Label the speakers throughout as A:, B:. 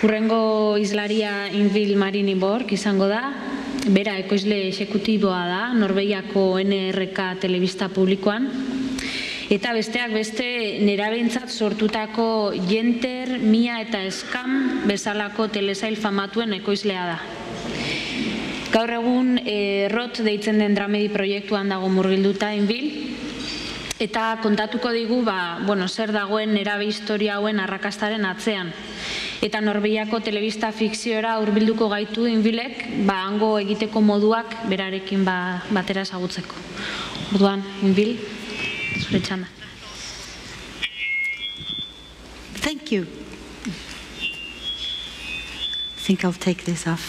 A: Urrengo izlaria Ingvil Marinibor izango da, bera ekoizle exekutiboa da, Norvegiako NRK telebista publikoan, eta besteak beste nerabentzat sortutako Jenter, Mia eta Eskam bezalako telesail famatuen ekoizlea da. Gaur egun ROT deitzen den dramedi proiektuan dago murgilduta Ingvil, eta kontatuko digu zer dagoen nerabe historia hauen arrakastaren atzean. Eta Norvegiako telebista fikziora hurbilduko gaitu Ingvilek, hango egiteko moduak berarekin batera ezagutzeko. Orduan, Ingvil, zure txanda.
B: Thank you. I think I'll take this off.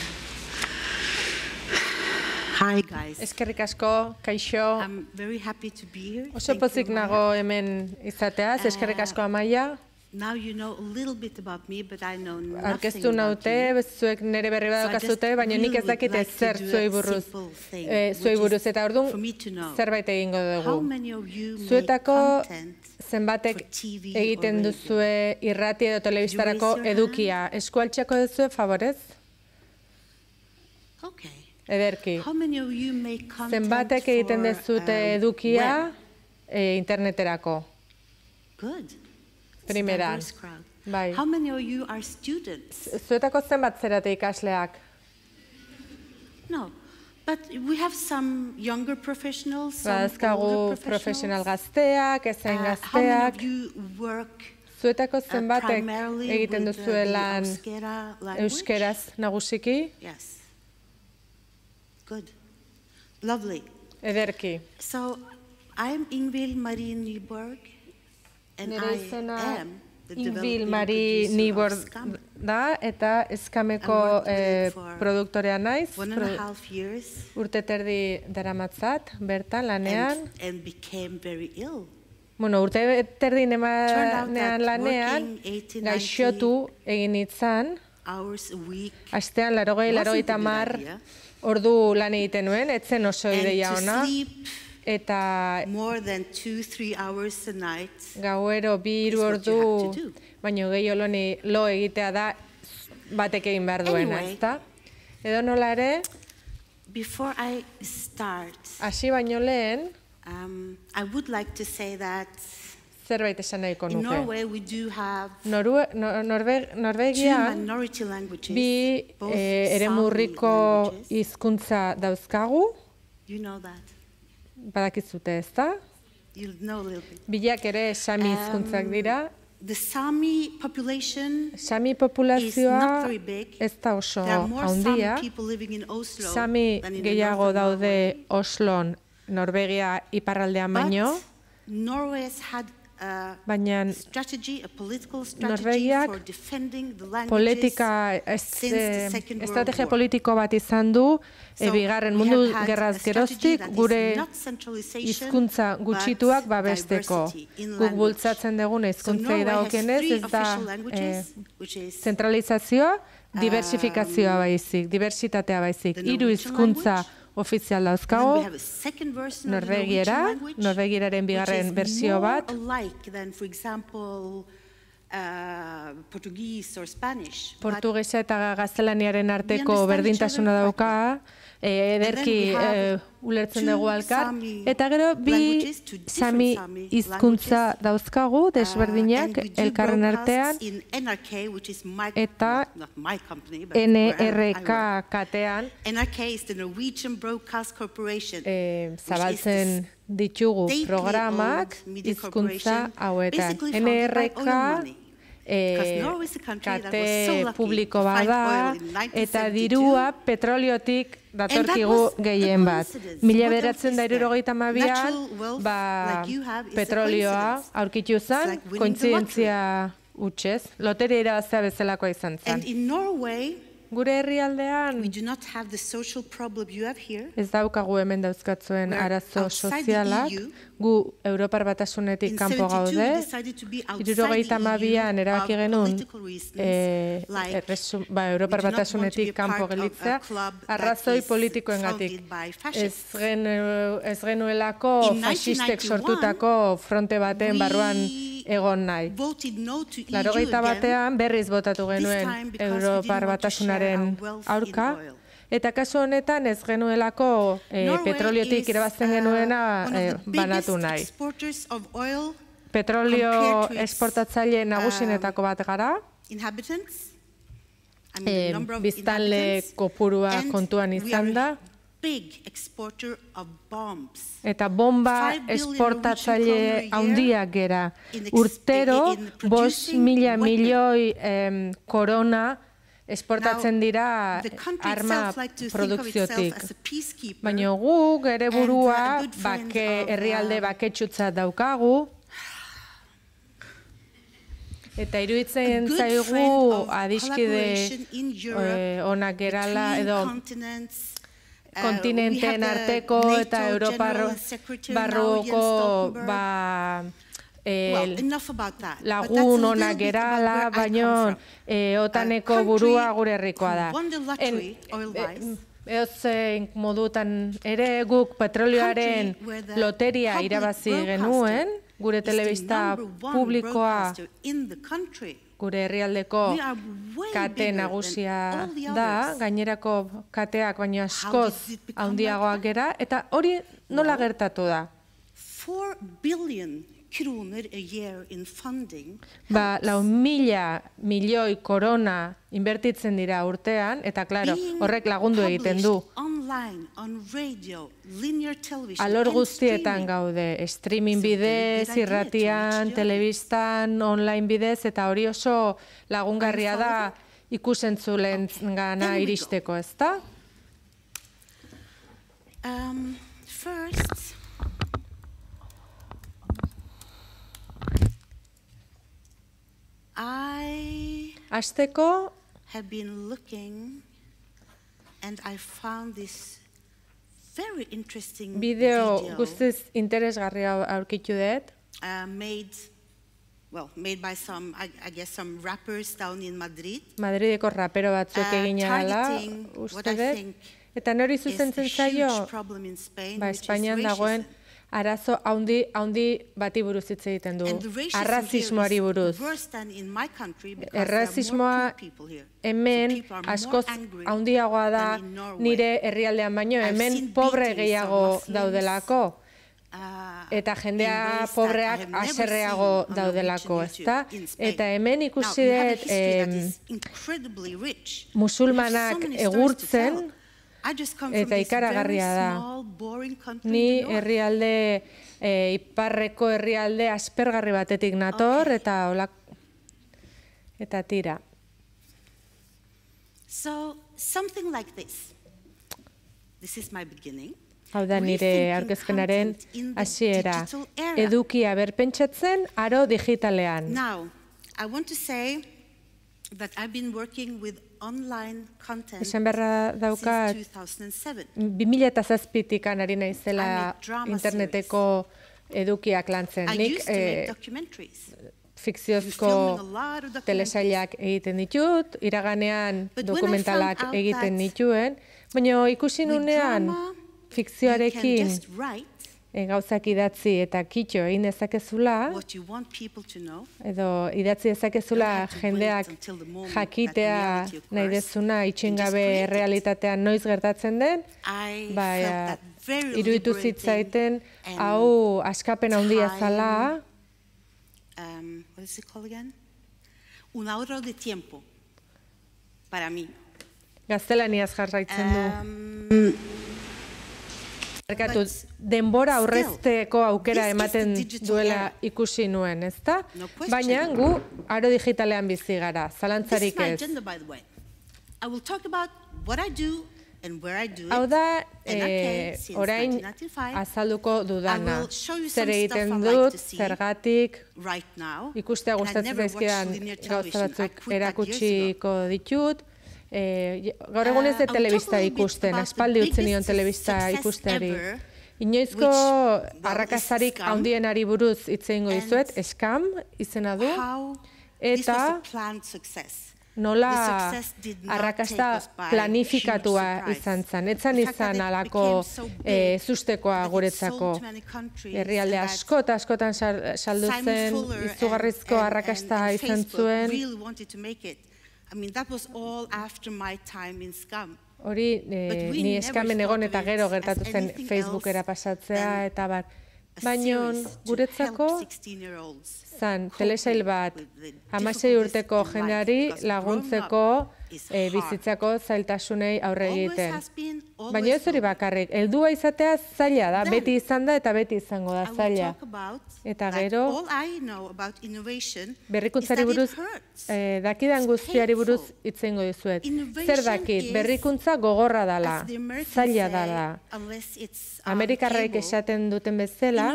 B: Hi guys.
C: Eskerrik asko, kaixo.
B: I'm very happy to be here.
C: Oso pozik nago hemen izateaz, eskerrik asko Amaia.
B: Now you know a little bit about me, but I know nothing
C: Arkeztu
B: about
C: naute,
B: you.
C: zuek nire berri badokazute, baina nik ez dakite zer zuei buruz. Eta orduan, zerbait egingo dugu. Zuetako zenbatek egiten duzue irrati edo telebistarako edukia. Eskualtxako duzue, favorez? Ederki. Zenbatek egiten duzute edukia interneterako?
B: Good.
C: Primeran. Bai.
B: How many of you are students?
C: Zuetako zenbat zerate ikasleak?
B: No. But we have some younger professionals, some
C: Badazkagu
B: older
C: profesional
B: professionals.
C: gazteak, ezain
B: How many
C: gazteak.
B: of you work
C: Zuetako zenbatek
B: primarily
C: egiten
B: with
C: duzue
B: the
C: lan
B: Euskera language?
C: euskeraz nagusiki?
B: Yes. Good. Lovely.
C: Ederki.
B: So, I'm Ingvil Marie Nyborg, and
C: Nire
B: I
C: izena
B: am the
C: Ingvil
B: developing
C: Marie
B: producer
C: Nibor
B: of Scam.
C: da, eta Eskameko
B: I worked with it for
C: produktorea naiz.
B: 1.5 years
C: Urte terdi daramatzat, bertan, lanean.
B: and became very ill.
C: Bueno, urte terdi
B: Turned out
C: nemanean
B: that
C: lanean,
B: working 80, 90
C: gaixotu egin itzan,
B: hours a week
C: astean 80
B: idea.
C: ordu lan egiten nuen, etzen oso
B: and
C: ideia
B: to
C: ona,
B: sleep
C: eta
B: more than 2-3 hours a night.
C: gauero 2-3
B: is what you have to
C: ordu,
B: do.
C: baino gehi lo egitea da batek egin behar duena,
B: Anyway.
C: ezta? Edo nola ere,
B: Before I start,
C: hasi baino lehen,
B: I would like to say that
C: zerbait esan nahiko
B: in
C: nuke.
B: Norway we do have two
C: Norvegian
B: minority languages,
C: bi
B: both
C: eremurriko
B: Sami languages.
C: hizkuntza dauzkagu,
B: You know that.
C: badakizute, ezta?
B: You know a little bit.
C: Bilak ere Sami hizkuntzak dira.
B: The Sami population
C: Sami
B: is
C: populazioa
B: not very big.
C: ez da oso
B: There are more
C: handia.
B: Sami people living in Oslo
C: Sami
B: than in the
C: gehiago
B: north of Norway.
C: daude Oslon, Norvegia iparraldean baino,
B: But Norway has had a
C: baina
B: strategy, a political strategy
C: Norvegiak
B: for defending the languages
C: politika,
B: since the Second World
C: estrategia
B: War.
C: politiko bat izan du,
B: So
C: bigarren
B: we
C: mundu
B: have had
C: gerraz
B: a strategy
C: geroztik,
B: that is
C: gure
B: not centralization,
C: hizkuntza gutxituak
B: but
C: babesteko.
B: diversity in
C: Guk
B: language.
C: bultzatzen duguna
B: So
C: hizkuntzei
B: Norway has
C: dagokienez,
B: 3
C: ez da
B: official languages, which is
C: zentralizazioa, diversifikazioa baizik, diversitatea baizik.
B: the
C: 3
B: Norwegian
C: hizkuntza
B: language.
C: ofizial
B: Then we
C: dauzkago,
B: have a second version of the
C: Norvegiera,
B: Norwegian language,
C: Norvegieraren bigarren
B: which
C: berzio
B: is more
C: bat,
B: alike than, for example, Portuguese or Spanish. But
C: portugesa eta gaztelaniaren arteko
B: understand
C: berdintasuna
B: each other
C: dauka, ederki
B: And then we have
C: ulertzen
B: two
C: dugu alkar,
B: Sami
C: eta gero bi
B: languages, two different
C: Sami
B: Sami
C: hizkuntza
B: languages.
C: dauzkagu, desberdinak,
B: And we do
C: elkarren artean,
B: broadcasts in NRK, which is my,
C: eta
B: not my company, but where I
C: NRK
B: work.
C: katean
B: NRK is the Norwegian Broadcast Corporation,
C: zabaltzen ditugu
B: stately
C: programak
B: owned media
C: hizkuntza
B: corporation,
C: hauetan.
B: basically funded by
C: NRK
B: oil money. Because Norway is a country that was so
C: kate
B: lucky
C: publiko
B: to find
C: bada,
B: oil in
C: eta
B: 1972.
C: dirua petroliotik datorkigu
B: was a
C: gehien bat.
B: coincidence.
C: Mila
B: What else
C: beratzen
B: is
C: da
B: there?
C: an
B: Natural wealth like you have is a
C: petrolioa
B: coincidence.
C: aurkitu
B: It's
C: zen,
B: like winning the
C: kointzidentzia hutsez, loteria irabaztea bezalakoa izan zen.
B: And in Norway,
C: Gure herrialdean
B: we do not have the social problem you have here.
C: ez daukagu hemen dauzkatzuen
B: Where
C: arazo
B: outside the
C: sozialak,
B: EU,
C: gu Europar Batasunetik
B: In
C: kanpo
B: 72, we
C: gaude,
B: decided to be outside
C: Hirurogeita
B: the
C: hamabian
B: EU
C: erabaki
B: of
C: genuen
B: political reasons, like
C: Europar
B: we do not want to
C: Batasunetik
B: be
C: kanpo
B: part of a
C: gelditzea,
B: club that
C: arrazoi
B: is
C: politikoengatik.
B: founded by
C: Ez
B: fascists.
C: genuelako
B: In
C: fasistek
B: 1991,
C: sortutako fronte baten barruan egon nahi. 81 berriz botatu genuen Europar Batasunaren aurka, eta kasu honetan ez genuelako petroliotik irabazten genuena banatu nahi. Petrolio esportatzaile nagusienetako bat gara, biztanle kopurua kontuan izan da, eta bomba esportatzaile handiak gera. Urtero, 5.000 milioi korona esportatzen dira arma produkziotik. Baina gu, gere burua, herrialde baketsutzat daukagu, eta iruditzen zaigu adiskide onak gerala, edo kontinenteen arteko eta Europar barruko lagun onak gerala, baino otaneko burua gure herrikoa da. Eozein modutan ere guk petrolioaren loteria irabazi genuen, gure telebista publikoa gure herrialdeko kate nagusia da, gainerako kateak baino askoz handiagoak gera, eta hori nola gertatu da? 4 billion kroner a year in funding. 4.000 milioi korona inbertitzen dira urtean, eta klaro, horrek lagundu egiten du. Alor guztietan gaude, streaming bidez, irratian, telebistan, online bidez, eta hori oso lagungarria da ikusentzulen gana iristeko, ezta?
B: First,
C: Hasteko,
B: have been looking and I found this very interesting
C: bideo guztiz interesgarria aurkitu dut.
B: Made by some, I guess, some rappers down in Madrid.
C: Madrideko rapero batzuk egina dela, uste dut. Eta nori zuzentzen zaio, Espainian dagoen arazo handi bati buruz hitz egiten du, arrazismoari buruz. Errazismoa hemen askoz handiagoa da nire herrialdean baino, hemen pobre gehiago daudelako. Eta jendea pobreak haserreago daudelako, ezta? Eta hemen ikusi dut musulmanak egurtzen, eta ikaragarria da. Ni herrialde, iparreko herrialde aspergarri batetik nator, eta tira.
B: So, something like this. This is my beginning.
C: Hau da nire aurkezpenaren hasiera. Edukia berpentsatzen aro digitalean.
B: Now, I want to say that I've been working with online content
C: since 2007. 2007tik ari naizela interneteko edukiak lantzen. Nik fikziozko telesailak egiten ditut, iraganean dokumentalak egiten dituen, baina ikusi nunean fikzioarekin gauzak idatzi eta kitxo egin dezakezula, edo idatzi dezakezula jendeak jakitea nahi dezuna itxingabe realitatean noiz gertatzen den, iruditu zitzaiten hau askapen handia zala.
B: What is it called again? Un ahorro de tiempo para mí.
C: Gaztelaniaz jarraitzen du. Denbora aurrezteko aukera ematen duela ikusi nuen, ezta? Baina gu aro digitalean bizi gara, zalantzarik ez. Hau da, orain azalduko dudana. Zer egiten dut, zergatik, ikustea gustatzen zaizkidan gauza batzuk erakutsiko ditut. Gaur egun ez de telebista ikusten, aspaldi utzen nion telebista ikusteari. Inoizko arrakastarik handienari buruz hitz egingo dizuet, Scam izena du, eta nola arrakasta planifikatua izan zen. Etzan izan alako sustekoa guretzako. Herrialde askotan saldu zen, izugarrizko arrakasta izan zuen. Hori, ni eskamen egon eta gero gertatu zen Facebookera pasatzea eta bar. Baina guretzako zan telesail bat 16 urteko jendeari laguntzeko bizitzako zailtasunei aurre egiten. Baina ez hori bakarrik, heldua izatea zaila da, beti izan da eta beti izango da zaila. Eta gero, berrikuntzari buruz, dakidan guztiari buruz itzengo dizuet. Zer dakit, berrikuntza gogorra dala, zaila dala. Amerikarraik esaten duten bezala,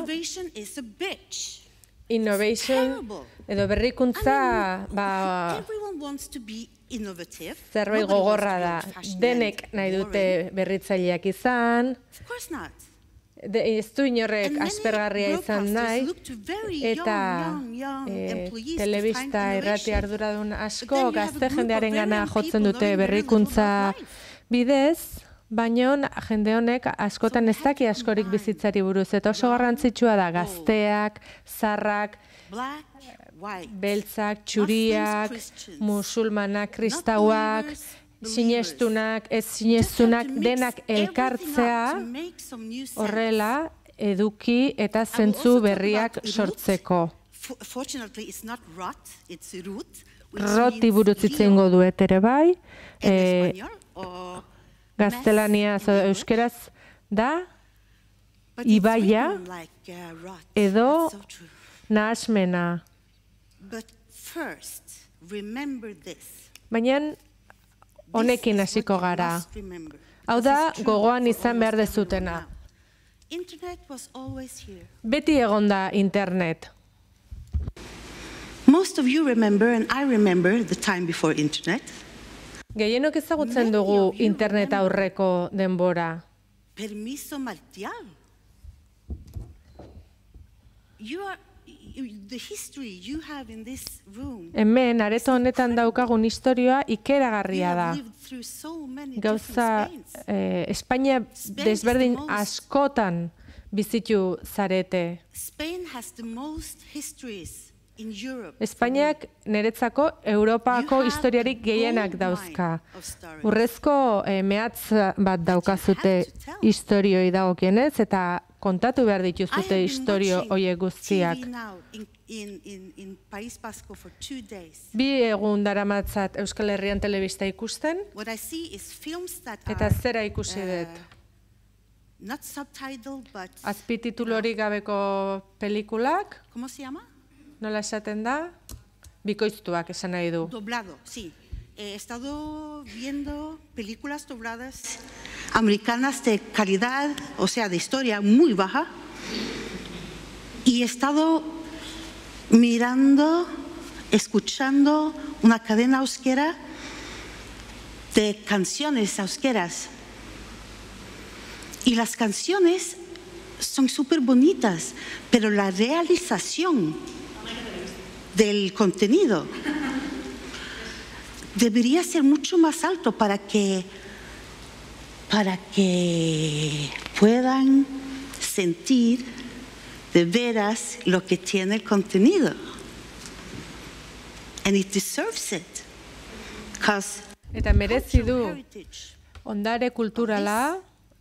C: innovation edo berrikuntza zerbait gogorra da. Denek nahi dute berritzaileak izan, ez du inorrek aspergarria izan nahi, eta telebista irrati arduradun asko gazte jendearen gana jotzen dute berrikuntza bidez, baina jende honek askotan ez daki askorik bizitzari buruz, eta oso garrantzitsua da gazteak, zarrak, beltzak, txuriak, musulmanak, kristauak, sinestunak, ez sinestunak, denak elkartzea horrela eduki eta zentzu berriak sortzeko. Roti buruz itzengo duet ere bai, gaztelaniaz euskeraz da, ibaia edo nahasmena. Baina honekin hasiko gara. Hau da, gogoan izan behar dezutena. Beti egon da internet.
B: Most of you remember, and I remember, the time before internet.
C: Gehienok ezagutzen dugu internet aurreko denbora.
B: Permiso marcial. The history you have in this room.
C: Hemen areto honetan daukagun historia ikeragarria da. Gauza Espainia desberdin askotan bizitu zarete. Espainiak niretzako Europako historiarik gehienak dauzka. Urrezko mehatz bat daukazute historioi dagokienez eta kontatu behar dituzute historio horiek guztiak. Bi egun daramatzat Euskal Herrian telebista ikusten, eta zera ikusi dut. Azpititulorik gabeko pelikulak, nola esaten da? Bikoiztuak esan nahi du.
B: Doblado, sí. He estado viendo películas dobladas americanas de calidad, o sea, de historia muy baja, y he estado mirando, escuchando una cadena euskera de canciones euskeras. Y las canciones son súper bonitas, pero la realización del contenido debería ser mucho más alto para que puedan sentir de veras lo que tiene el contenido. And it deserves it.
C: Eta merezi du ondare kulturala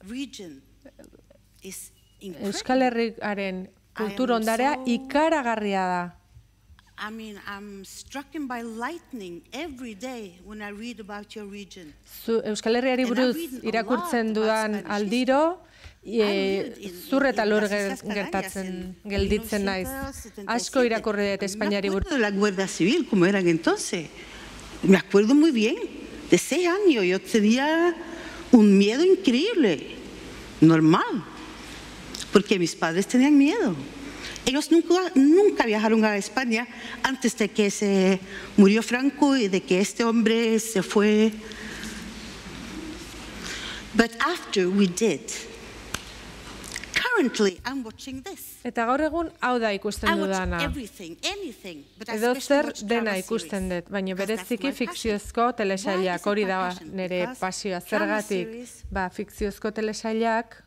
C: Euskal Herriaren kultur ondarea ikaragarria da.
B: I mean, I'm struck by lightning every day when I read about your region.
C: Euskal Herriari buruz irakurtzen dudan aldiro, zur eta lur gelditzen naiz. Asko irakurri dut Espainiari buruz.
B: La Guardia Civil, como eran entonces. Me acuerdo muy bien. De 6 años yo tenía un miedo increíble, normal, porque mis padres tenían miedo. Ellos nunca viajaron a España antes de que se murió Franco y de que este hombre se fue. But after we did, currently I'm watching this.
C: Eta gaur egun hau da ikusten dudana. Edo zer dena ikusten dut, baina bereziki fikziozko telesailak, hori da nire pasioa. Zergatik, fikziozko telesailak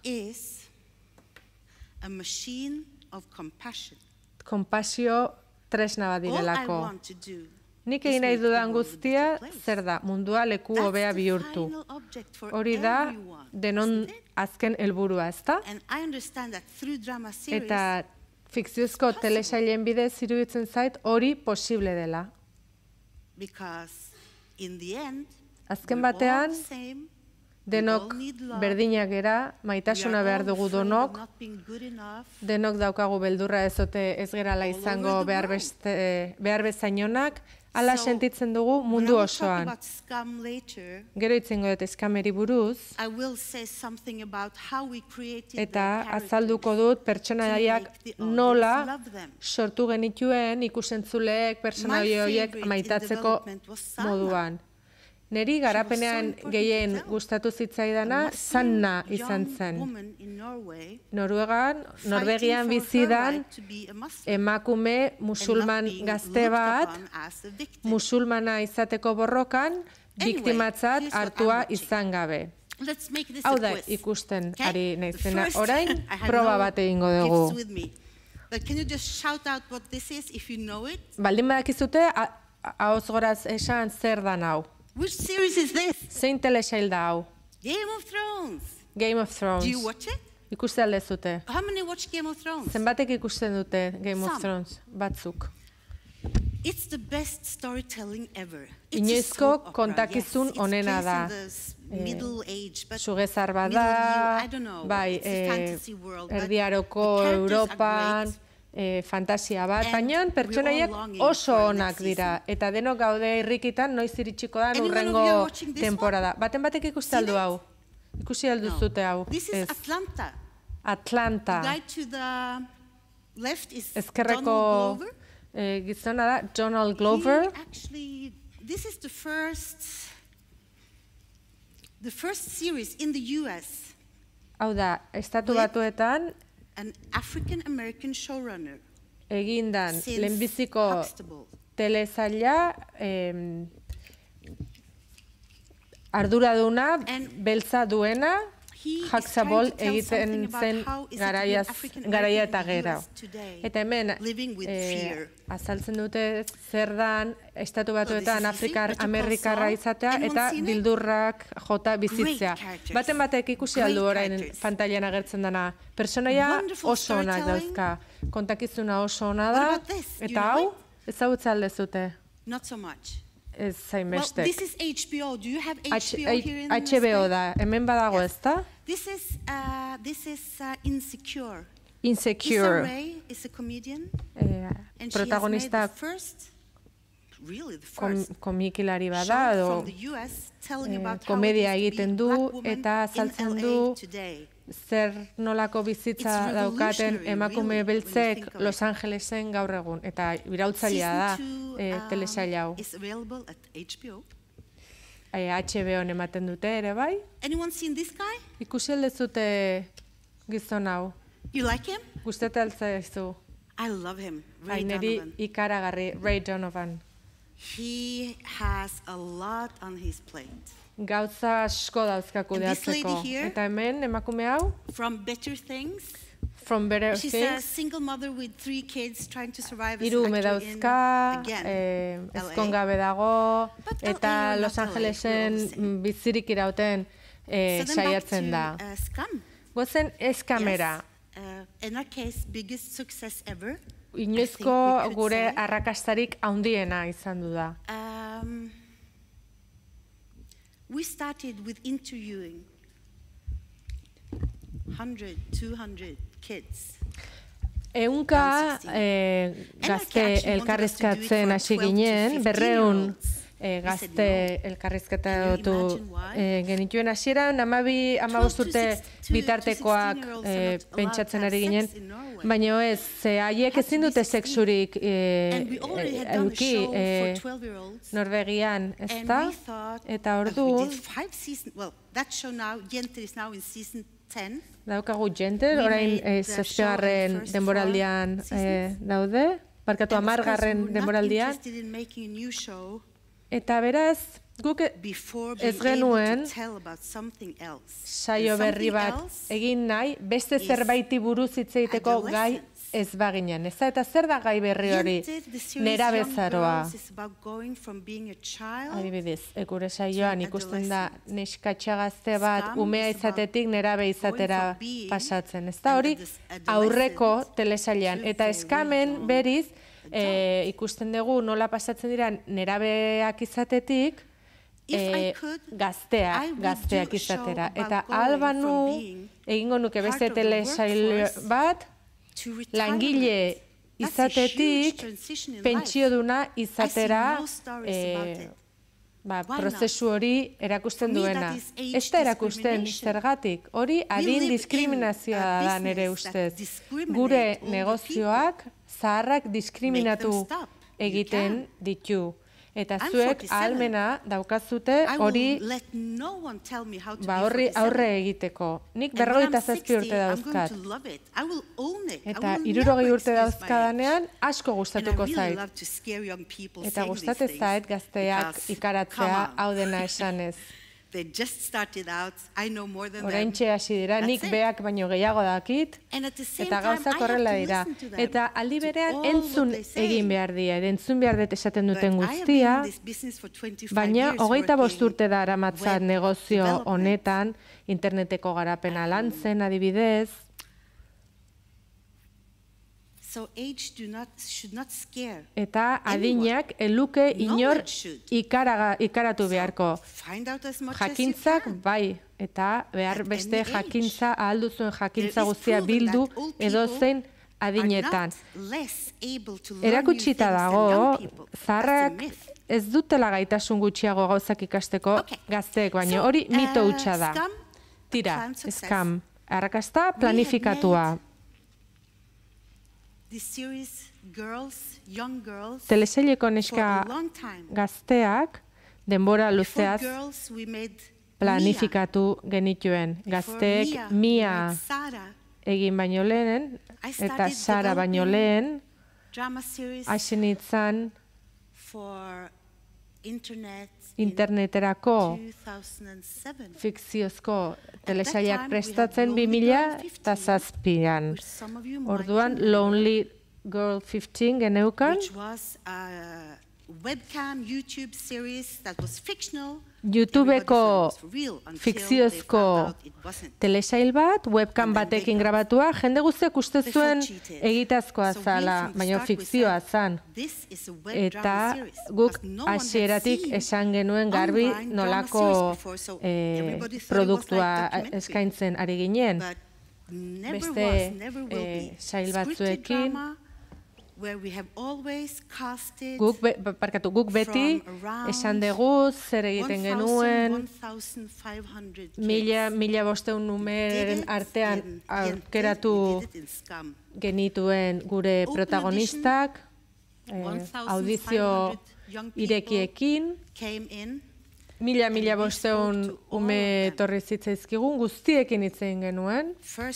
C: konpasio tresna bat direlako. Nik egin nahi dudan guztia, zer da, mundua leku hobea bihurtu. Hori da, denon azken helburua, ezta? Eta fikziozko telesailen bidez iruditzen zait hori posible dela. Azken batean, denok berdinak gera, maitasuna behar dugu denok daukagu beldurra ez gerala izango behar bezainonak, hala sentitzen dugu mundu osoan. Gero itzengo dut eskameri buruz, eta azalduko dut pertsonaiak nola sortu genituen ikusentzuleek pertsonai horiek maitatzeko moduan. Neri garapenean gehien gustatu zitzaidana Sanna izan zen. Norvegian bizidan emakume musulman gazte bat, musulmana izateko borrokan, biktimatzat hartua izan gabe. Hau da ikusten ari naizena. Orain, proba bat egingo dugu. Baldin badakizute, ahoz goraz esan zer dan hau.
B: Which series is this?
C: Zein telesail da hau?
B: Game of Thrones.
C: Game of Thrones.
B: Do you watch it?
C: Ikuste aldezute.
B: How many watch Game of Thrones?
C: Zenbatek ikusten dute Game of Thrones? Batzuk.
B: It's the best storytelling ever.
C: Inoizko kontakizun onena da. Sugezar bada, bai, erdiaroko Europan, fantasia bat, baina pertsonaiak oso onak dira, eta denok gaude irrikitan noiz iritsiko da urrengo temporada. Baten batek ikusi aldu hau? Ikusi aldu zute hau? Atlanta. Ezkerreko gizona da, Donald Glover.
B: This is the first series in the US.
C: Hau da, estatu batuetan
B: an African-American showrunner.
C: Egindan, lehenbiziko telesaila arduraduna, beltza duena, Huxtable egiten zen garaia eta gero. Eta hemen, azaltzen dute zer dan, estatu batuetan Afrikar-Amerikarra izatea, eta bildurrak jota bizitzea. Baten batek ikusi aldu orain pantailan agertzen dena. Personaia oso onak dauzka, kontakizuna oso ona da, eta hau, ezagutza aldezute.
B: Not so much.
C: Ez zain bestek.
B: This is HBO. Do you have HBO here in the States?
C: HBO da, hemen badago ez da?
B: This is Insecure.
C: Insecure.
B: Issa Rae is a comedian.
C: Protagonista komikilari bada, edo komedia egiten du, eta azaltzen du zer nolako bizitza daukaten emakume beltzek Los Angelesen gaur egun, eta iraultzailea da telesail hau. HBO-n ematen dute ere, bai? Ikusi aldezute gizon hau. Gustete altzaizu.
B: I love him.
C: Neri ikaragarri, Ray Donovan.
B: He has a lot on his plate.
C: Gauza asko dauzkaku deatzeko. Eta hemen, emakume hau?
B: From Better Things.
C: From Better Things.
B: She's a single mother with 3 kids trying to survive as
C: an
B: actor
C: dauzka, ezkongabe dago, eta Los Angelesen bizirik irauten saiatzen da. Gozen eskamera.
B: In our case, biggest success ever.
C: Inoizko gure arrakastarik handiena izan du da.
B: We started with interviewing 100, 200 kids.
C: Ehunka gazte elkarrizkatzen hasi ginen, 200 gazte elkarrizketatu genituen hasieran, 15 urte bitartekoak pentsatzen ari ginen, baina ez, haiek ezin dute sexurik eduki Norvegian, ezta? Eta orduan, Daukagu Gentle, orain 7. denboraldian daude, barkatu 10. denboraldian. Eta beraz, guk ez genuen saio berri bat egin nahi, beste zerbaiti buruz hitz egiteko gai ez baginen. Eta zer da gai berri hori? Nerabezaroa. Adibidez, gure saioan ikusten da neskatxa gazte bat umea izatetik nerabe izatera pasatzen. Ez da hori aurreko telesailean. Eta eskamen beriz, ikusten dugu nola pasatzen dira nerabeak izatetik gazteak izatera. Eta albanu egingo nuke beste telesail bat, langile izatetik pentsioduna izatera prozesu hori erakusten duena. Ez da erakusten zergatik, hori adin diskriminazioa da nire ustez. Gure negozioak zaharrak diskriminatu egiten ditu. Eta zuek ahalmena daukazute hori aurre egiteko. Nik 57 urte dauzkat. Eta 60 urte dauzkadanean asko gustatuko zait. Eta gustatzen zait gazteak ikaratzea hau dena esanez. Oraintxe hasi dira, nik beak baino gehiago dakit, eta gauzak horrela dira. Eta aldi berean entzun egin behar dira, entzun behar dut esaten duten guztia, baina 25 urte da aramatzat negozio honetan, interneteko garapena lantzen adibidez. Eta adinak eluke inor ikaratu beharko. Jakintzak bai, eta behar beste jakintza, ahalduzuen jakintza guztia bildu edozein adinetan. Erakutsita dago, zaharrak ez dutela gaitasun gutxiago gauzak ikasteko gazteek, baino hori mito hutsa da. Tira, eskam, arrakasta planifikatua. Telesaileko neska gazteak denbora luzeaz planifikatu genituen. Gazteek Mia egin baino lehen eta Sara baino lehen hasen itzan interneterako fikziozko telesailak prestatzen 2007an. Orduan Lonely Girl 15 geneukan. YouTubeko fikziozko telesail bat, webcam batekin grabatua, jende guztiak uste zuen egitazkoa zala, baina fikzioa zan. Eta guk hasieratik esan genuen garbi nolako produktua eskaintzen ari ginen. Beste sail batzuekin, guk beti esan dugu zer egiten genuen, 1500 numeren artean aukeratu genituen gure protagonistak, audizio irekiekin, 1500 ume etorri zitzaizkigun, guztiekin hitz egin genuen.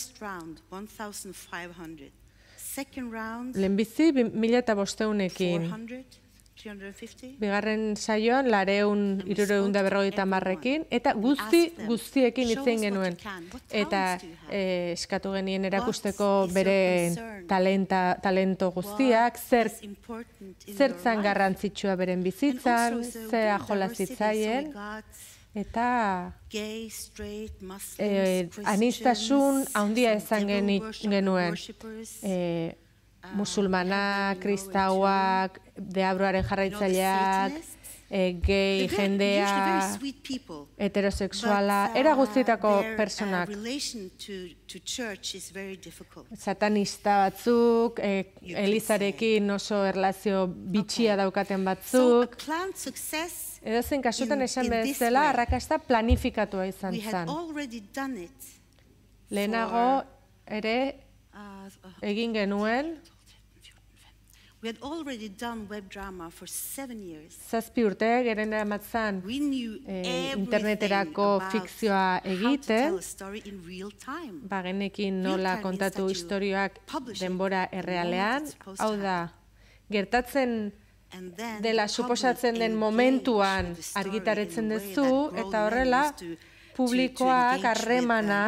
C: Lehenbizi 1500ekin. Bigarren saioan 350ekin eta guztiekin hitz egin genuen. Eta eskatu genien erakusteko bere talento guztiak, zertzan garrantzitsua beren bizitzan, ze ajola zitzaien. Eta aniztasun handia izan genuen. Musulmanak, kristauak, deabroaren jarraitzaileak, gay jendea, heterosexuala, era guztietako personak. Satanista batzuk, elizarekin oso erlazio bitxia daukaten batzuk. Edozein kasutan esan bezala, arrakasta planifikatua izan zen. Lehenago ere egin genuen 7 urte geren eramatzan interneterako fikzioa egiten, genekin nola kontatu istorioak denbora errealean, hau da, gertatzen dela suposatzen den momentuan argitaretzen duzu, eta horrela publikoak harremana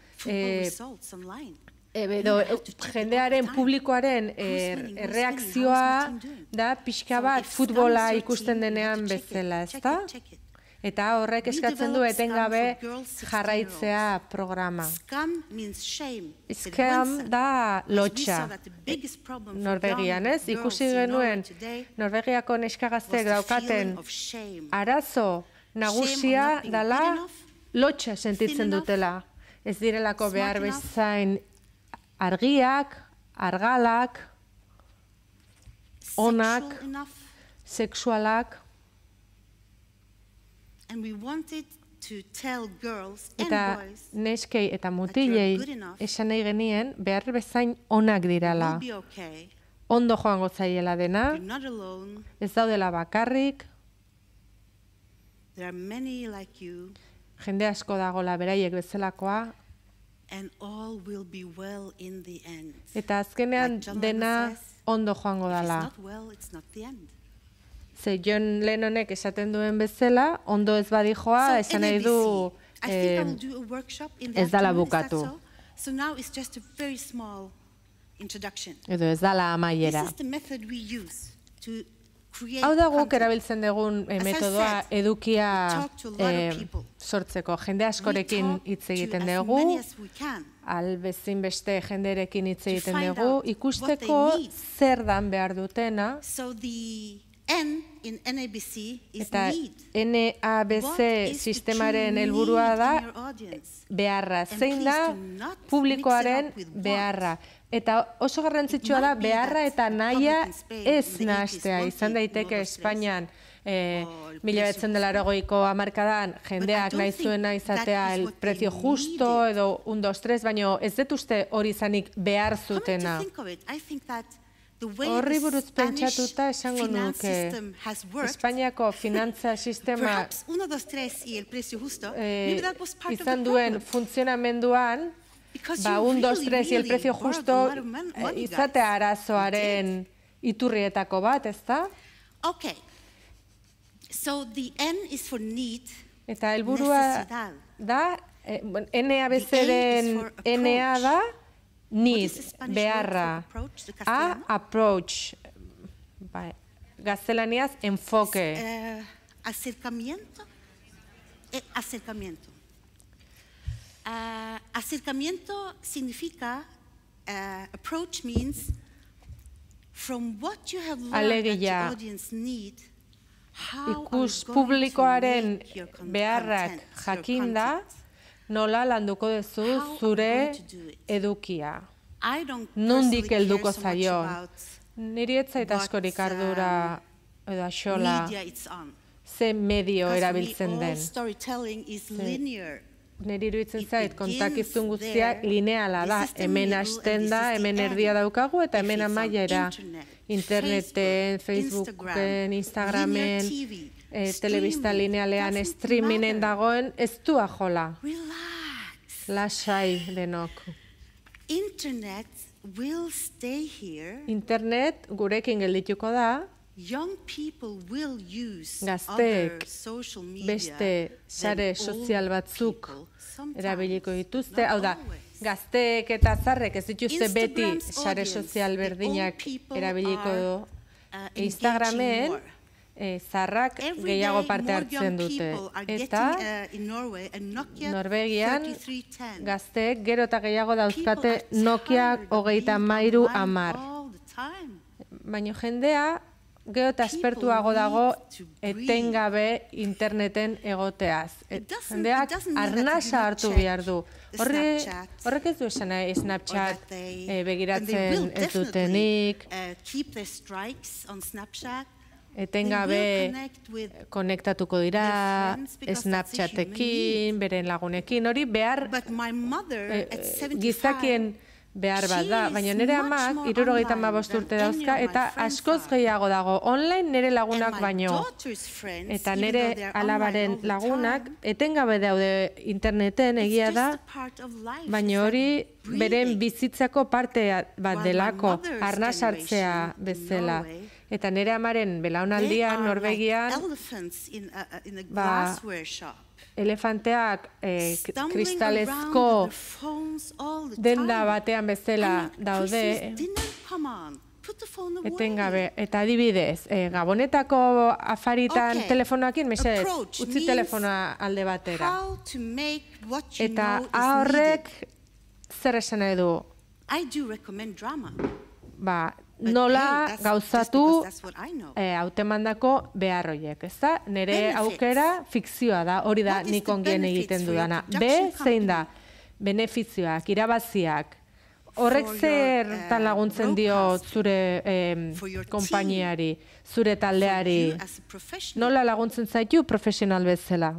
C: edo jendearen publikoaren erreakzioa da pixka bat futbola ikusten denean bezala, ezta? Eta horrek eskatzen du etengabe jarraitzea programa. Scam da lotxa. Norvegian, ez? Ikusi genuen Norvegiako neskagazteek daukaten arazo nagusia dela lotxa sentitzen dutela. Ez direlako behar bezain argiak, argalak, onak, sexualak. Eta neskei eta mutilei esan nahi genien behar bezain onak direla. Ondo joango zaiela dena, ez daudela bakarrik, jende asko dagoela beraiek bezalakoa, eta azkenean dena ondo joango dela. Ze John Lennonek esaten duen bezala, ondo ez badijoa, esan nahi du ez dala bukatu. Edo ez dala amaiera. Hau da guk erabiltzen dugun metodoa edukia sortzeko. Jende askorekin hitz egiten dugu, albezin beste jenderekin hitz egiten dugu, ikusteko zer dan behar dutena, eta NABC sistemaren helburua da beharra. Zein da publikoaren beharra. Eta oso garrantzitsua da beharra eta nahia ez nahastea. Izan daiteke Espainian 1980ko hamarkadan jendeak nahi zuena izatea el precio justo edo 1, 2, 3, baina ez dut uste hori izanik behar zutena. Horri buruz pentsatuta esango nuke Espainiako finantza sistema izan duen funtzionamenduan 1, 2, 3 y el precio justo izatea arazoaren iturrietako bat, ezta? Eta helburua da, NABC-ren NA da, need, beharra, approach, gaztelaniaz, enfoque.
B: Acercamiento. Acercamiento significa, approach means, from what you have learned that the audience need,
C: ikus publikoaren beharrak jakinda, nola landuko duzu zure edukia. Nondik helduko zaio. Niri ez zait askorik ardura edo axola ze medio erabiltzen den. Niri iruditzen zait kontakizun guztiak lineala da. Hemen hasten da, hemen erdia daukagu eta hemen amaiera. Interneten, Facebooken, Instagramen, telebista linealean, streamingen dagoen, ez du ajola. Lasai denok. Internet gurekin geldituko da. Gazteek beste sare sozial batzuk erabiliko dituzte. Hau da, gazteek eta zarrek ez dituzte beti sare sozial berdinak erabiliko du. Instagramen zarrak gehiago parte hartzen dute. Eta Norvegian gazteek gero eta gehiago dauzkate Nokia 3310. Baina jendea gero eta aspertuago dago etengabe interneten egoteaz. Jendeak arnasa hartu behar du. Horrek ez du esan nahi Snapchat begiratzen ez dutenik, etengabe konektatuko dira Snapchatekin, beren lagunekin, hori behar gizakien behar bat da, baina nire amak 75 urte dauzka eta askoz gehiago dago online nire lagunak baino. Eta nire alabaren lagunak etengabe daude interneten egia da, baina hori beren bizitzako parte bat delako, arnasartzea bezala. Eta nire amaren belaunaldian, Norvegian, elefanteak kristalezko denda batean bezala daude, etengabe. Eta adibidez, Gabonetako afaritan telefonoakin, mesedez, utzi telefonoa alde batera. Eta horrek zer esan nahi du? Nola gauzatu hautemandako behar horiek, ez da? Nire aukera fikzioa da, hori da nik ongien egiten dudana. Zein da? Benefizioak, irabaziak, horrek zertan laguntzen dio zure konpainiari, zure taldeari, nola laguntzen zaitu profesional bezala?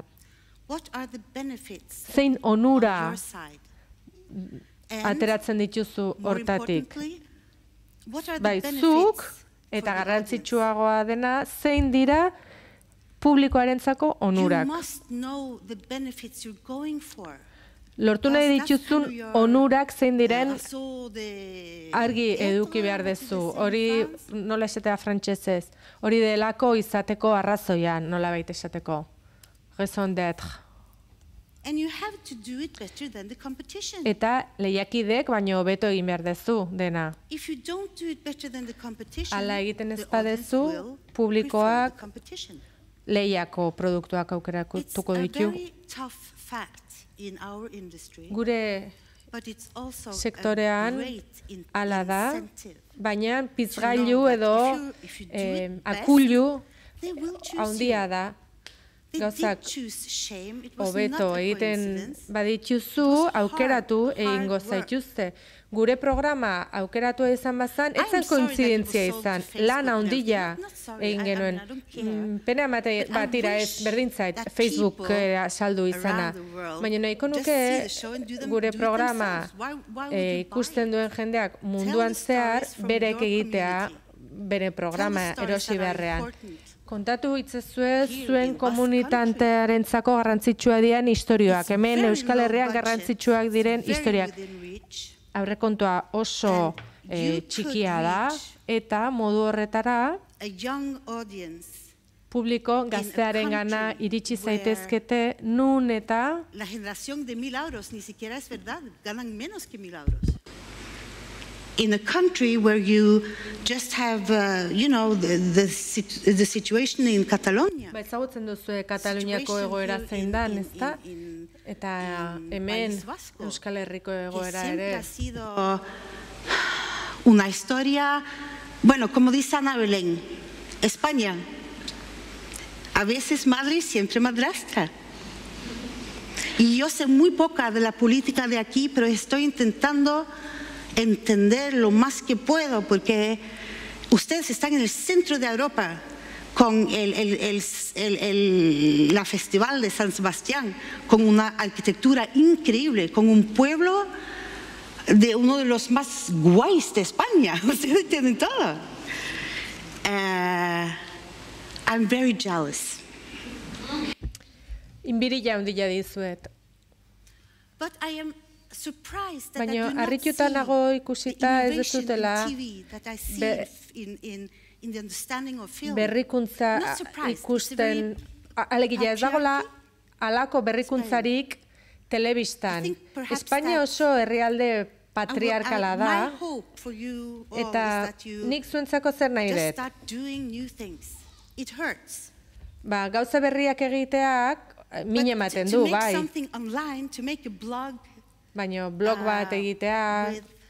C: Zein onura ateratzen dituzu hortatik? Bai, zuk, eta garrantzitsuagoa dena, zein dira publikoarentzako onurak. Lortu nahi dituzun onurak zein diren argi eduki behar dezu. Hori nola esatea frantsesez, hori delako izateko arrazoia nola baita esateko. Raison d'être. Eta lehiakidek baino hobeto egin behar dezu dena. Hala egiten ez badezu, publikoak lehiako produktuak aukeratuko ditu. Gure sektorean hala da, baina pizgailu edo akullu handia da. Gauzak hobeto egiten badituzu, aukeratu egingo zaituzte. Gure programa aukeratu izan bazan, ez zen kointzidentzia izan, lan handia egin genuen. Pena batira ez berdintzait Facebook saldu izana. Baina nahiko nuke gure programa ikusten duen jendeak munduan zehar berek egitea bere programa erosi beharrean. Kontatu hitzezue zuen komunitantearentzako garrantzitsua diren istorioak. Hemen Euskal Herrian garrantzitsuak diren istoriak. Aurrekontua oso txikia da eta modu horretara publiko gaztearengana iritsi zaitezkete nun eta
B: la generación de 1000 euros ni siquiera es verdad, ganan menos que 1000 euros. In a country where you just have, the situation in Catalonia.
C: Ezagutzen duzu Kataluniako egoera zein da, ezta? Eta hemen Euskal Herriko egoera ere.
B: Siempre ha sido una historia, bueno, como dice Ana Belén, España, a veces madre y siempre madrastra. Y yo sé muy poca de la política de aquí, pero estoy intentando entender lo más que puedo, porque ustedes están en el centro de Europa con la Festival de San Sebastián, con una arquitectura increíble, con un pueblo de uno de los más guays de España. Ustedes tienen todo. I'm very jealous.
C: Inbirilla handia dizuet.
B: But I am
C: baina harrituta nago ikusita ez dutela berrikuntza ikusten, alegia ez dagoela halako berrikuntzarik telebistan. Espainia oso herrialde patriarkala da, eta nik zuentzako zer nahi dut. Gauza berriak egiteak min ematen du, bai. Baina blog bat egitea,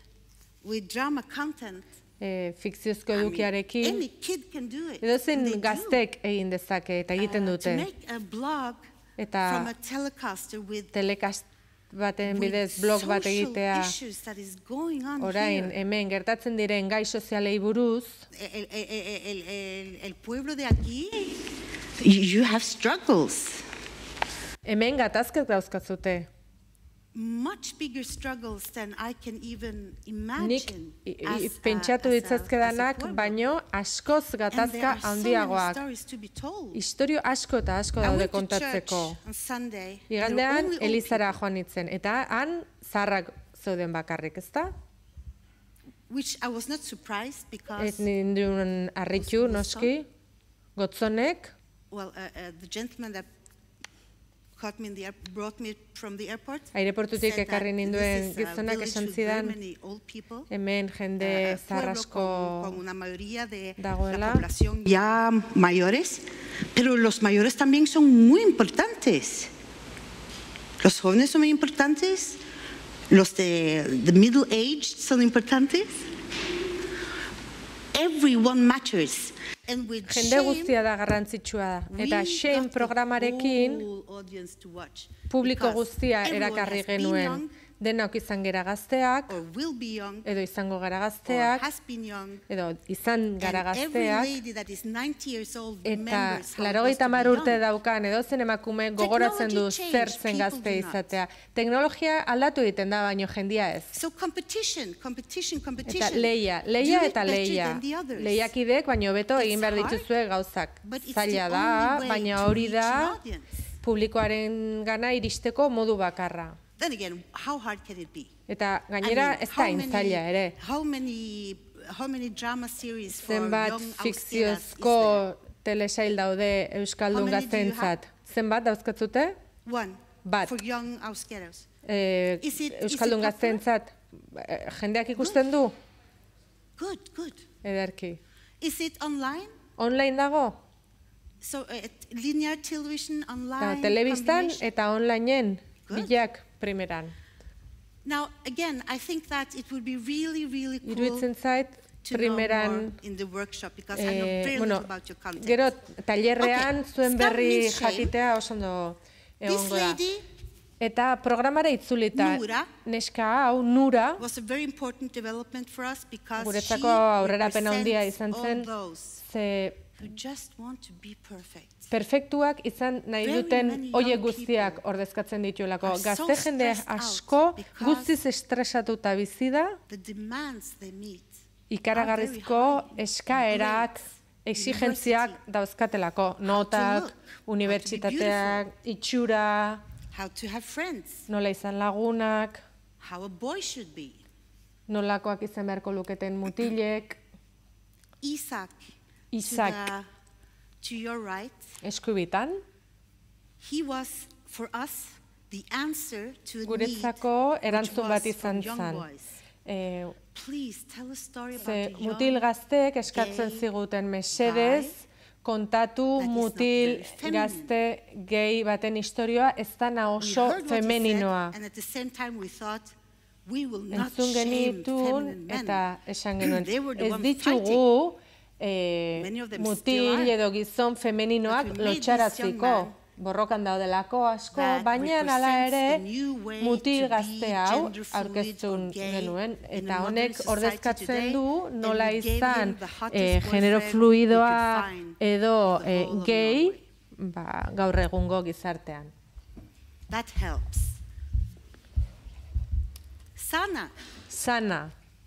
C: fikziozko edukiarekin, edozein gaztek egin dezake eta egiten dute. Eta telecast baten bidez blog bat egitea, orain hemen gertatzen diren gai sozialei buruz,
B: you have struggles.
C: Hemen gatazkak dauzkatzute. Nik pentsatu ditzazkedanak, baino askoz gatazka handiagoak. Historio asko eta asko daude kontatzeko. Igandean Elizara joan nintzen, eta han zaharrak zeuden bakarrik, ezta? Ez ninduen harritu, noski, gotzonek. Aireportutik ekarri ninduen gizonak esan zidan hemen jende zaharrasko dagoela.
B: Ya mayores, pero los mayores también son muy importantes. Los jóvenes son muy importantes, los de middle age son importantes. Everyone matters.
C: Jende guztia da garrantzitsua da. Eta Shame programarekin publiko guztia erakarri genuen. Denok izan gera gazteak, edo izango gara gazteak, edo izan gara gazteak, eta 90 urte daukan edo zen emakume gogoratzen du zer zen gazte izatea. Teknologia aldatu egiten da, baino jendia ez. Eta leia eta leia. Lehiakidek, baino beto egin behar dituzue gauzak. Zaila da, baina hori da publikoaren gana iristeko modu bakarra.
B: Then again, how hard can it be?
C: Eta gainera ez da intzaila ere.
B: How many drama series for
C: zenbat
B: young
C: fikziozko telesail daude euskaldun gazteentzat? Zenbat dauzkatzute? Bat.
B: For young euskeros.
C: Euskaldun gazteentzat jendeak ikusten du?
B: Good.
C: Ederki.
B: Is it online?
C: Online dago?
B: So linear television, online.
C: Telebistan eta onlineen bilak primeran.
B: Now, again, I think that it would be really cool
C: Iruditzen zait,
B: to know more in the workshop, because I know very little about your content.
C: Gero, tailerrean zuen berri jakitea oso ondo egongo da. Eta programara itzulita, neska hau, Nura, guretzako aurrerapen handia izan zen, ze perfektuak izan nahi duten oie guztiak ordezkatzen dituelako. Gazte jende asko guztiz estresatuta bizi da, ikaragarrizko eskaerak, exigentziak dauzkatelako. Notak, unibertsitateak, itxura, nola izan lagunak, nolakoak izan beharko luketen mutilek, Isaac, eskubitan, guretzako erantzun bat izan zen. Mutil gazteek eskatzen ziguten mesedez, kontatu mutil gazte gehi baten historioa ez dana oso femeninoa. Entzun genitun eta esan genuen, ez ditugu mutil edo gizon femeninoak lotxaraziko, borrokan daudelako asko, baina hala ere mutil gazte hau aurkeztun genuen, eta honek ordezkatzen du nola izan genero fluidoa edo gehi gaur egungo gizartean. Sana.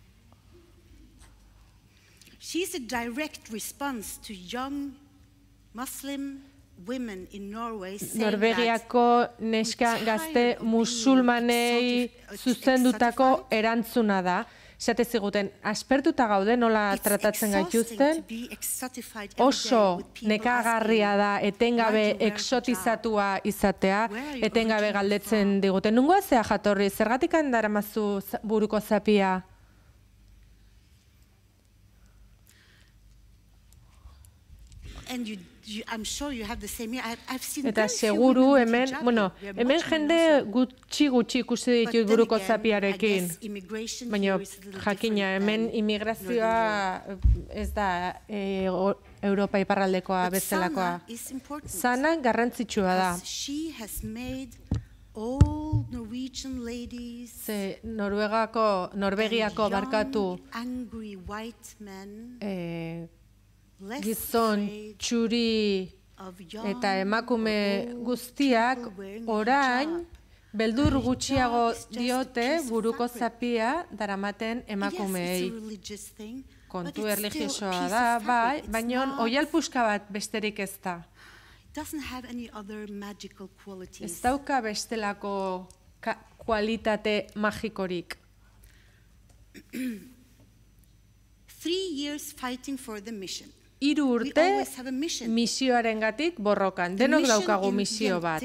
B: She's a direct response to young Muslim women in Norway saying
C: Norvegiako neska gazte musulmanei zuzendutako erantzuna da. Esate ziguten, aspertuta gaude nola tratatzen gaituzten, oso nekagarria da etengabe exotizatua izatea, etengabe galdetzen diguten. Nungoa zea jatorri, zergatik daramazu buruko zapia? Eta seguru hemen jende gutxi ikusi ditut buruko zapiarekin. Baina jakina, hemen immigrazioa ez da Europa iparraldekoa bezalakoa. Sana garrantzitsua da. Norvegiako barkatu gizon, txuri eta emakume guztiak orain beldur gutxiago diote buruko zapia daramaten emakumeei. Kontu erlijiosoa da, bai, baina oial puska bat besterik ez da. Ez dauka bestelako kualitate magikorik. 3 urte misioarengatik borrokan. Denok daukagu misio bat.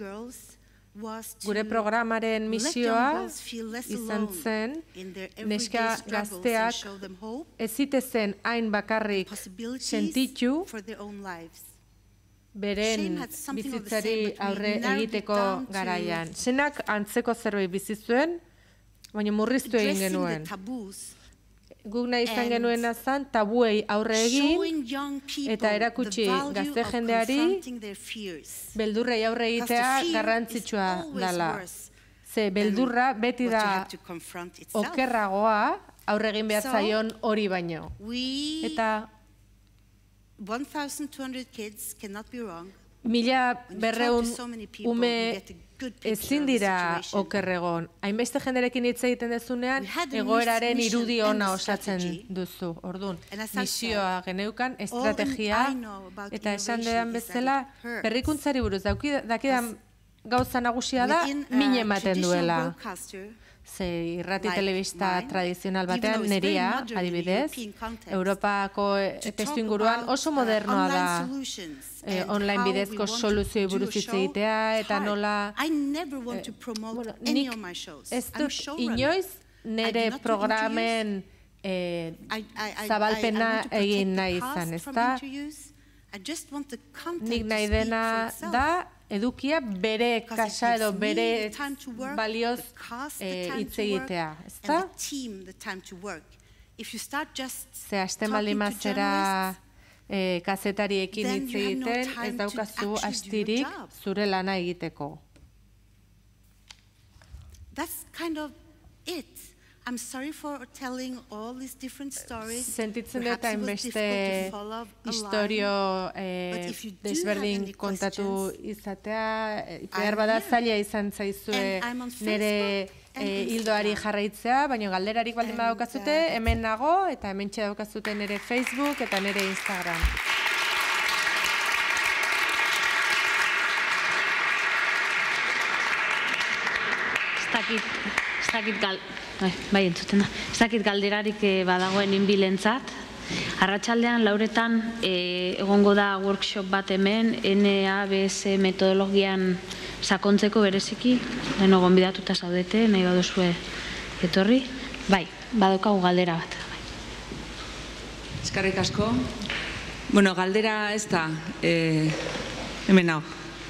C: Gure programaren misioa izan zen neska gazteak ez zitezen hain bakarrik sentitu beren bizitzari aurre egiteko garaian. Zenak antzeko zerbait bizi zuen, baina murriztu egin genuen. Guk nahi izan genuen azan tabuei aurre egin eta erakutsi gazte jendeari beldurrei aurre egitea garrantzitsua dela. Ze beldurra beti da okerragoa aurre egin behar zaion hori baino. Eta 1.200 ume ezin dira okerregon. Hainbeste jenderekin hitz egiten dezunean, egoeraren irudi ona osatzen duzu. Orduan, misioa geneukan, estrategia, eta esan dedan bezala, berrikuntzari buruz, dakidan gauza nagusia da, min ematen duela. Ze irrati telebista tradizional batean, Neria, adibidez, Europako testuinguruan oso modernoa da online bidezko soluzioi buruz hitz egitea, eta nola... Nik ez dut inoiz nire programen zabalpena egin nahi izan, ezta? Nik nahi dena da, edukia bere kasa edo bere balioz hitz egitea, ezta? Ze hasten baldin mazera kazetariekin hitz egiten, ez daukazu astirik zure lana egiteko. Sentitzen dut hainbeste istorio desberdin kontatu izatea, behar bada zaila izan zaizue nire hildoari jarraitzea, baina galderarik baldin badaukazute, hemen nago eta hemen daukazute nire Facebook eta nire Instagram.
A: Ez dakit galderarik badagoen inbilentzat. Arratsaldean lauretan egongo da workshop bat hemen, NABS metodologian sakontzeko bereziki, lehen gonbidatuta zaudete, nahi baduzue etorri. Bai, badaukagu galdera bat.
D: Eskerrik asko. Bueno, galdera ez da, hemen hau.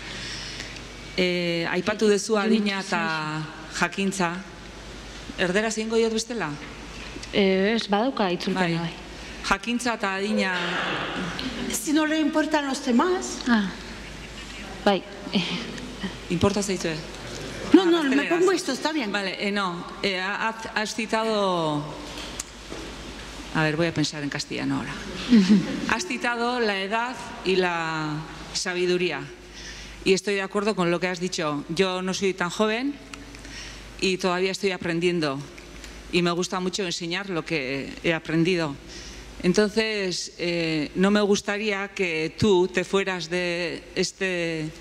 D: Aipatu duzu adina eta jakintza. Erderaz egingo diot bestela?
A: Ez, badauka itzulpena bai.
D: Jakintza eta adina...
B: Si no le importan los demás.
A: Bai.
D: ¿Importa zaitzue?
B: No, me pongo esto, está bien.
D: Vale, no. Has citado... A ver, voy a pensar en castellano ahora. Has citado la edad y la sabiduría. Y estoy de acuerdo con lo que has dicho. Yo no soy tan joven y todavía estoy aprendiendo. Y me gusta mucho enseñar lo que he aprendido. Entonces, no me gustaría que tú te fueras de este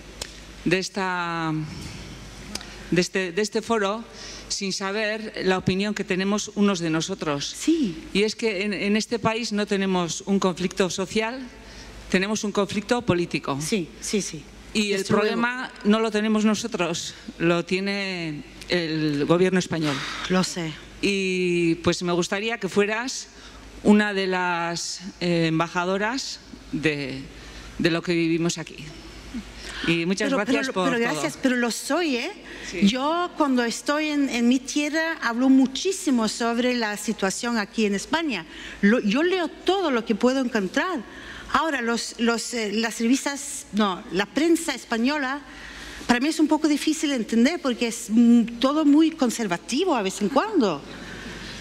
D: foro sin saber la opinión que tenemos unos de nosotros.
B: Sí.
D: Y es que en este país no tenemos un conflicto social, tenemos un conflicto político.
B: Sí, sí, sí.
D: Y el problema no lo tenemos nosotros, lo tiene el gobierno español.
B: Lo sé.
D: Y pues me gustaría que fueras una de las embajadoras de lo que vivimos aquí. Y muchas gracias por
B: todo. Gracias, pero lo soy, ¿eh?
D: Sí.
B: Yo cuando estoy en mi tierra hablo muchísimo sobre la situación aquí en España. Yo leo todo lo que puedo encontrar. Ahora, las revistas, no, la prensa española, para mí es un poco difícil de entender porque es todo muy conservativo a vez en cuando.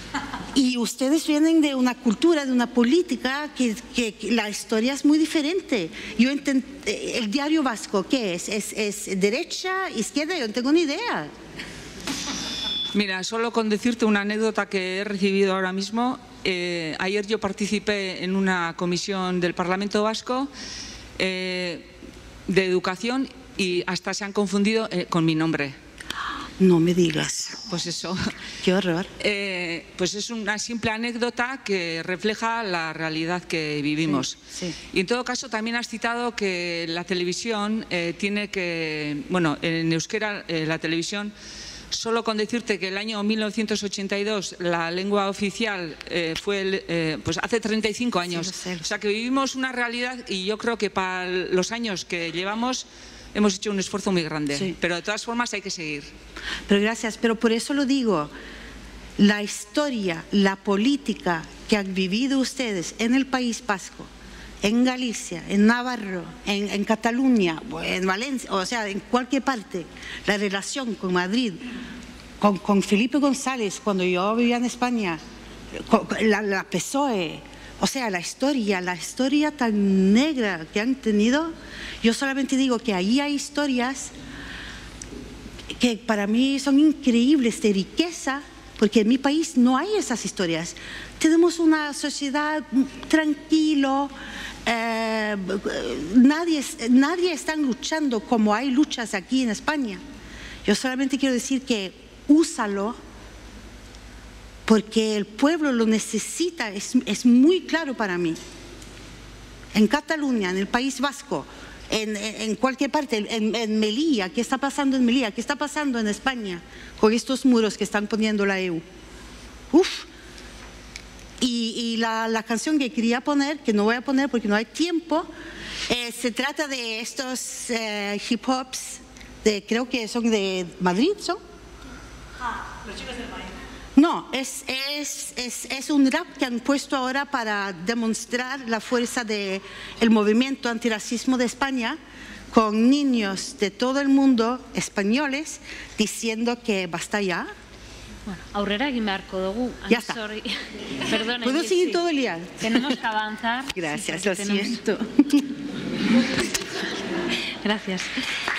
B: Y ustedes vienen de una cultura, de una política que la historia es muy diferente. El diario vasco, ¿qué es? ¿Es derecha, izquierda? Yo no tengo ni idea.
D: Mira, solo con decirte una anécdota que he recibido ahora mismo. Ayer yo participé en una comisión del Parlamento Vasco de educación y hasta se han confundido con mi nombre.
B: No me digas.
D: Pues eso.
B: Qué horror.
D: Pues es una simple anécdota que refleja la realidad que vivimos.
B: Sí.
D: Y en todo caso también has citado que la televisión tiene que, bueno, en euskera la televisión, solo con decirte que el año 1982 la lengua oficial fue pues hace 35 años.
B: Sí,
D: o sea que vivimos una realidad y yo creo que para los años que llevamos hemos hecho un esfuerzo muy grande,
B: sí.
D: Pero de todas formas hay que seguir.
B: Pero gracias, pero por eso lo digo, la historia, la política que han vivido ustedes en el País Vasco, en Galicia, en Navarra, en Cataluña, en Valencia, o sea, en cualquier parte, la relación con Madrid, con Felipe González, cuando yo vivía en España, la PSOE, o sea, la historia tan negra que han tenido. Yo solamente digo que ahí hay historias que para mí son increíbles de riqueza, porque en mi país no hay esas historias. Tenemos una sociedad tranquilo, nadie está luchando como hay luchas aquí en España. Yo solamente quiero decir que úsalo porque el pueblo lo necesita, es muy claro para mí. En Cataluña, en el País Vasco, en cualquier parte, en Melilla, ¿qué está pasando en Melilla? ¿Qué está pasando en España con estos muros que están poniendo la EU? Uf. Y la canción que quería poner, que no voy a poner porque no hay tiempo, se trata de estos hip hops, creo que son de Madrid, ¿son?
E: Los chicos del país.
B: No, es un rap que han puesto ahora para demostrar la fuerza del movimiento antirracismo de España, con niños de todo el mundo españoles diciendo que basta ya.
A: Bueno, aurrera egin beharko dugu.
B: Ya está.
A: Perdona.
B: ¿Puedo seguir todo el día?
A: Tenemos que avanzar.
B: Gracias,
A: Sí,
B: lo siento.
A: Gracias.